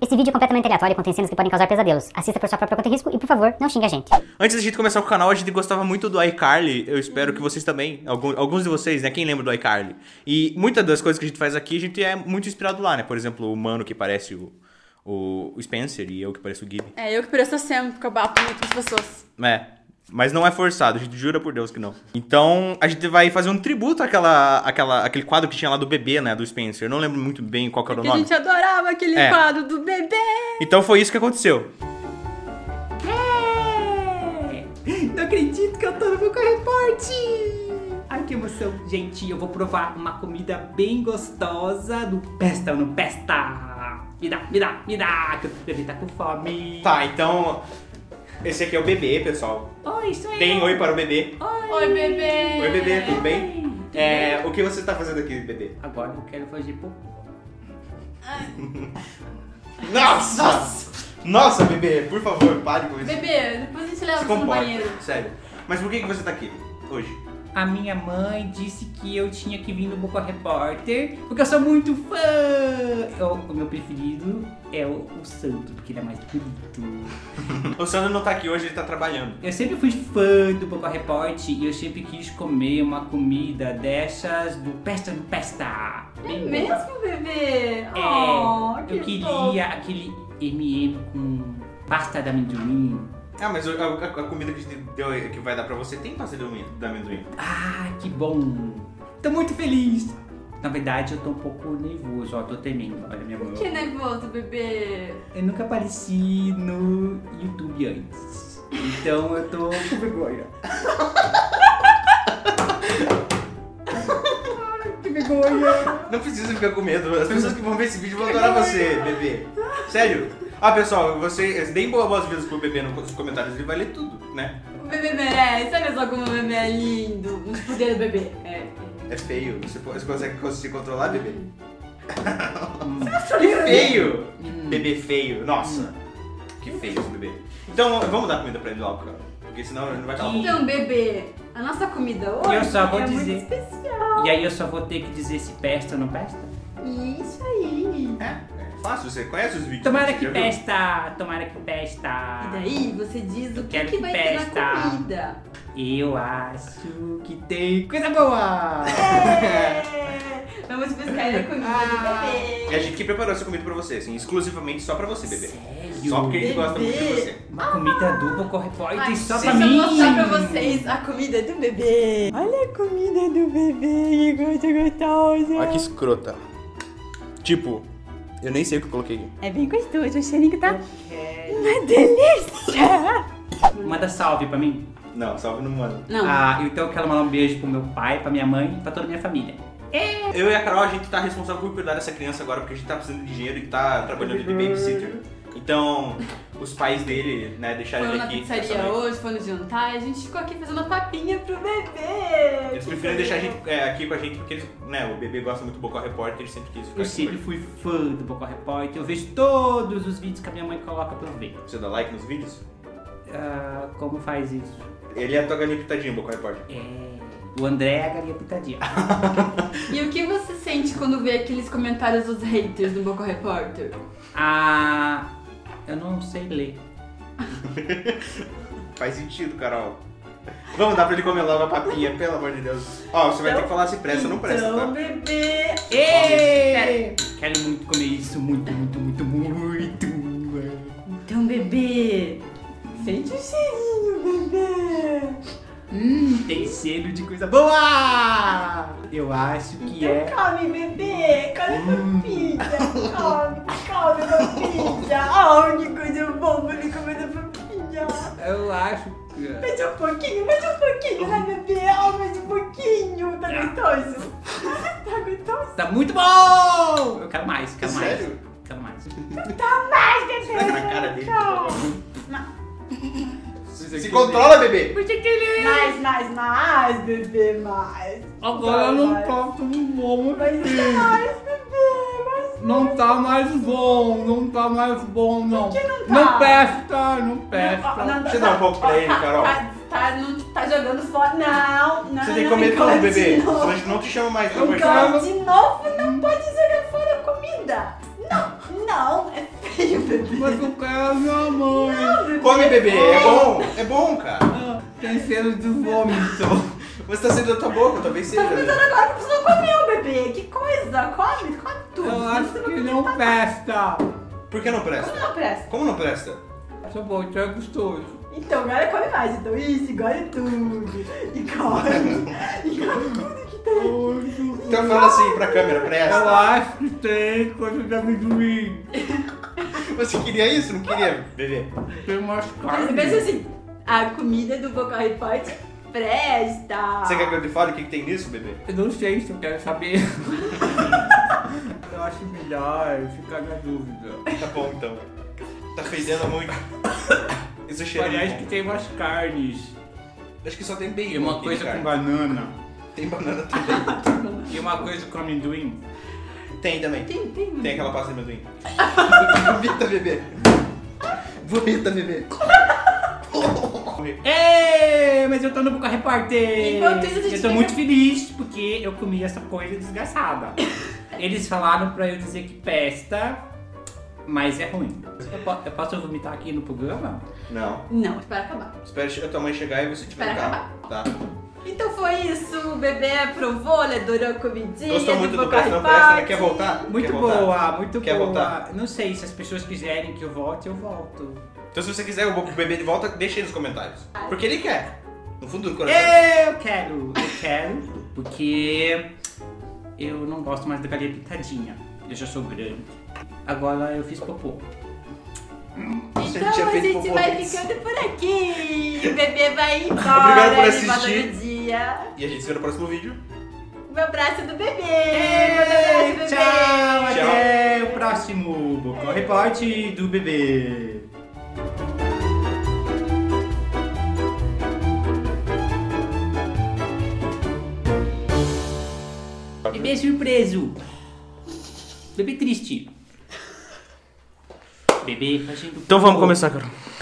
Esse vídeo é completamente aleatório e contém cenas que podem causar pesadelos. Assista por sua própria conta e risco e, por favor, não xingue a gente. Antes da gente começar o canal, a gente gostava muito do iCarly. Eu espero que vocês também, alguns de vocês, né? Quem lembra do iCarly? E muitas das coisas que a gente faz aqui, a gente é muito inspirado lá, né? Por exemplo, o mano que parece o Spencer e eu que pareço o Gibby. É, eu que pareço sempre, porque eu bato muito com as pessoas. É, mas não é forçado, a gente jura por Deus que não. Então, a gente vai fazer um tributo àquele quadro que tinha lá do bebê, né? Do Spencer. Eu não lembro muito bem qual que era o Porque nome. a gente adorava aquele quadro do bebê. Então foi isso que aconteceu. Não acredito que eu tô no meu reporte! Ai, que emoção. Gente, eu vou provar uma comida bem gostosa do Pesta ou não Pesta. Me dá, que o bebê tá com fome. Tá, então... Esse aqui é o bebê, pessoal. Oi, sou eu. Deem oi para o bebê. Oi, bebê. Oi, bebê, tudo bem? O que você tá fazendo aqui, bebê? Agora eu quero fazer pouco. Nossa! Nossa, bebê, por favor, pare com isso. Bebê, depois a gente leva Se você no comporta, banheiro. sério. Mas por que você tá aqui hoje? A minha mãe disse que eu tinha que vir no Boca Repórter porque eu sou muito fã. O meu preferido é o Santo, porque ele é mais bonito. O Sandro não tá aqui hoje, ele tá trabalhando. Eu sempre fui fã do Boca Repórter e eu sempre quis comer uma comida dessas do Pesta no Pesta. É Bem boa. mesmo, bebê? Oh, que Eu queria aquele M&M com pasta de amendoim. Ah, mas a comida que a gente deu, que vai dar pra você tem pasta de amendoim. Ah, que bom! Tô muito feliz! Na verdade, eu tô um pouco nervoso, ó, tô temendo, olha minha mão. Que nervoso, bebê. Eu nunca apareci no YouTube antes, então eu tô com vergonha. Ai, que vergonha! Não precisa ficar com medo, as pessoas que vão ver esse vídeo vão adorar você, bebê. Sério. Ah, pessoal, vocês deem boas-vindas pro bebê nos comentários, ele vai ler tudo, né? O bebê merece. Olha só como o bebê é lindo. Os poderes do bebê. É feio. Você consegue se controlar, bebê? Que feio! Bebê feio. Nossa. Que feio esse bebê. Então, vamos dar comida pra ele logo, cara. Porque senão ele não vai estar bom. Então, bebê, a nossa comida hoje Eu só vou é dizer. muito especial. E aí eu só vou ter que dizer se pesta ou não pesta? Isso aí. É fácil, você conhece os vídeos. Tomara você que já viu? pesta, tomara que pesta. E daí você diz o quero que que vai ter na pesta. comida. Eu acho que tem coisa boa! Vamos pescar na comida do bebê. É a gente que preparou essa comida pra você, assim, exclusivamente só pra você, bebê. Sério? Só porque a gente gosta muito de você. Uma comida do Boca Repórter só pra deixa mim! eu mostrar pra vocês a comida do bebê. Olha a comida do bebê, que coisa gostosa. Olha que escrota. Tipo, eu nem sei o que eu coloquei aqui. É bem gostoso, o cheirinho tá uma delícia. Manda salve pra mim. Não, salve no mano. Não. Então eu quero mandar um beijo pro meu pai, pra minha mãe e pra toda a minha família. Eu e a Carol, a gente tá responsável por cuidar dessa criança agora, porque a gente tá precisando de dinheiro e tá trabalhando de babysitter. Então, os pais dele, né, deixaram Foi ele na aqui. pizzaria essa noite. hoje, foi no jantar e a gente ficou aqui fazendo papinha pro bebê. Eles preferiram deixar a gente aqui com a gente porque eles, né, o bebê gosta muito do Boca Repórter, ele sempre quis ficar Eu aqui sempre com fui fã do Boca Repórter, eu vejo todos os vídeos que a minha mãe coloca pra eu ver. ele. Você dá like nos vídeos? Como faz isso? Ele é a tua galinha pitadinha, Boca Repórter. O André é a galinha pitadinha. E o que você sente quando vê aqueles comentários dos haters do Boca Repórter? Eu não sei ler. Faz sentido, Carol. Vamos dar pra ele comer logo a papinha, pelo amor de Deus. Ó, você vai ter que falar se presta ou não presta, Então, tá? bebê. Quero muito comer isso, muito. Então, bebê. Sente o cheirinho, bebê. Tem cheiro de coisa boa! Eu acho que é. Come, bebê. Come papinha. Come papinha. Oh, que coisa boa ele comendo papinha. Eu acho que é. Mais um pouquinho, vai, bebê. Oh, mais um pouquinho. Tá gostoso? Tá gostoso? Tá muito bom! Eu quero mais, quero mais. Sério? Quero mais. Tá mais, bebê. Vai na cara dele, por favor. Não. Se controla, bebê! Mais, bebê, mais. Agora Vai, não vai. tá tão bom, Mais, bebê, mais. Não tá mais bom, não. Por que não tá? Não presta. Não, Deixa eu dar um pouco pra ele, Carol. Não tá jogando fora. Não. Você tem que comer tudo, bebê. Senão a gente não te chama mais pra participar. De novo, não pode jogar fora a comida. Não, é feio Mas eu quero a minha mãe. Come, bebê, é bom, cara. Tem cheiro de vômito. Você tá saindo da tua boca, talvez seja. Tá pensando agora que você não comeu, bebê. Que coisa. Come tudo. Eu acho que não presta. Por que não presta? Como não presta? Como não presta? Tá bom, então é gostoso. Então, agora come mais. Então, isso, engole tudo. E come. E come tudo que tem. Então fala assim pra câmera, Eu presta. acho que tem coisa de amendoim. Você queria isso? Não queria, bebê? Tem umas Mas carnes. pensa assim, a comida do Boca Report presta. Você quer que eu te fale o que tem nisso, bebê? Eu não sei se eu quero saber. Eu acho melhor ficar na dúvida. Tá bom, então. Tá fedendo muito. Isso cheira Parece de que bom. tem umas carnes. Acho que só tem bacon. E uma aqui, coisa cara. com banana. Tem banana também. E uma coisa com amendoim. Tem também. Tem. Tem aquela pasta de amendoim. Vomita, bebê. Vomita, bebê. Ei, mas eu tô no Boca Repórter. Enquanto isso, a gente Eu tô fica- muito feliz porque eu comi essa coisa desgraçada. Eles falaram pra eu dizer que pesta, mas é ruim. Eu posso vomitar aqui no programa? Não. Não, espera acabar. Espera a tua mãe chegar e você te Espera pegar. Tá. Então foi isso, o bebê aprovou, ele adorou a comidinha. Gostou muito do Boca Presta Não Report. Presta, né? Quer voltar? Muito Quer voltar? boa, muito Quer boa. voltar? Não sei, se as pessoas quiserem que eu volte, eu volto. Então se você quiser o bebê de volta, deixa aí nos comentários. Porque ele quer. No fundo do coração. Eu quero, porque eu não gosto mais da galinha pintadinha. Eu já sou grande. Agora eu fiz popô. Você Então tinha a feito gente popô vai antes. ficando por aqui. O bebê vai embora. Obrigado por ele volta assistir. no dia. E a gente se vê no próximo vídeo. Um abraço do bebê. Um abraço, bebê. Tchau, Tchau. até o próximo Boca Repórter do bebê. Bebê surpreso. Bebê triste. Bebê fazendo Então vamos popô. começar, Carol.